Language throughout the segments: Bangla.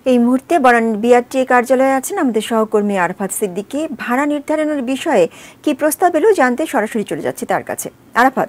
এই মুহূর্তে বনানীর বিআরটিএ কার্যালয়ে আছেন আমাদের সহকর্মী আরাফাত সিদ্দিকী। ভাড়া নির্ধারণের বিষয়ে কি প্রস্তাব এলো জানতে সরাসরি চলে যাচ্ছে তার কাছে। আরাফাত,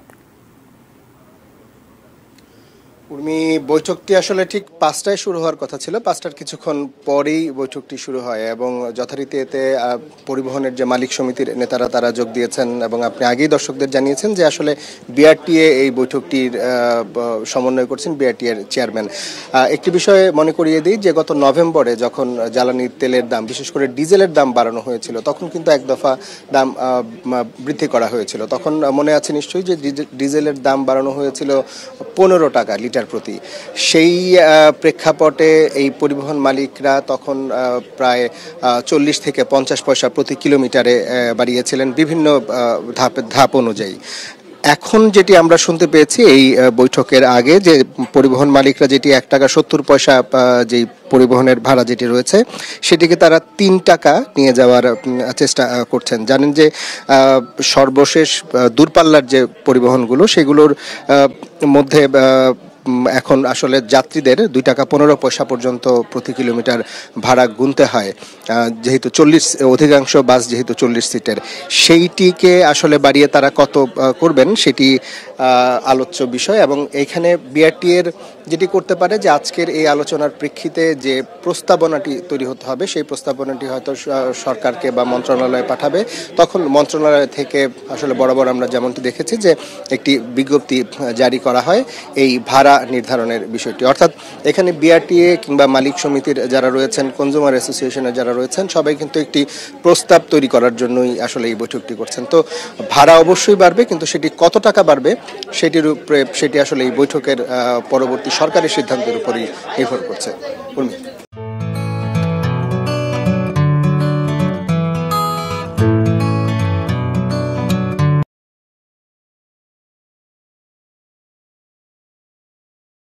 উর্মি, বৈঠকটি আসলে ঠিক 5টায় শুরু হওয়ার কথা ছিল। 5টার কিছুক্ষণ পরেই বৈঠকটি শুরু হয় এবং যথারীতি এতে পরিবহনের যে মালিক সমিতির নেতারা তারা যোগ দিয়েছেন এবং আপনি আগেই দর্শকদের জানিয়েছেন যে আসলে বিআরটিএ এই বৈঠকটির সমন্বয় করছেন বিআরটিএ এর চেয়ারম্যান। একটি বিষয়ে মনে করিয়ে দিই যে গত নভেম্বরে যখন জ্বালানি তেলের দাম, বিশেষ করে ডিজেলের দাম বাড়ানো হয়েছিল, তখন কিন্তু এক দফা দাম বৃদ্ধি করা হয়েছিল। তখন মনে আছে নিশ্চয়ই যে ডিজেলের দাম বাড়ানো হয়েছিল 15 টাকা লিটার প্রতি। সেই প্রেক্ষাপটে এই পরিবহন মালিকরা তখন প্রায় 40 থেকে 50 পয়সা প্রতি কিলোমিটারে বাড়িয়েছিলেন বিভিন্ন ধাপ অনুযায়ী। এখন যেটি আমরা শুনতে পেয়েছি এই বৈঠকের আগে, যে পরিবহন মালিকরা যেটি 1 টাকা 70 পয়সা যেই পরিবহনের ভাড়া যেটি রয়েছে সেটিকে তারা 3 টাকা নিয়ে যাওয়ার চেষ্টা করছেন। জানেন যে সর্বশেষ দূরপাল্লার যে পরিবহনগুলো সেগুলোর মধ্যে এখন আসলে যাত্রীদের 2 টাকা 15 পয়সা পর্যন্ত প্রতি কিলোমিটার ভাড়া গুনতে হয়, যেহেতু অধিকাংশ বাস যেহেতু 40 সিটের। সেইটিকে আসলে বাড়িয়ে তারা কত করবেন সেটি আলোচ্য বিষয়। এবং এখানে বিআরটিএর যেটি করতে পারে যে আজকের এই আলোচনার প্রেক্ষিতে যে প্রস্তাবনাটি তৈরি হতে হবে সেই প্রস্তাবনাটি হয়তো সরকারকে বা মন্ত্রণালয়ে পাঠাবে। তখন মন্ত্রণালয় থেকে আসলে বরাবর আমরা যেমনটি দেখেছি যে একটি বিজ্ঞপ্তি জারি করা হয় এই ভাড়া নির্ধারণের বিষয়টি। অর্থাৎ এখানে বিআরটিএ কিংবা মালিক সমিতির যারা রয়েছেন, কনজিউমার অ্যাসোসিয়েশনের যারা রয়েছেন, সবাই কিন্তু একটি প্রস্তাব তৈরি করার জন্যই আসলে এই বৈঠকটি করছেন। তো ভাড়া অবশ্যই বাড়বে, কিন্তু সেটি কত টাকা বাড়বে সেটি আসলে এই বৈঠকের পরবর্তী সরকারি সিদ্ধান্তের উপরই নির্ভর করছে।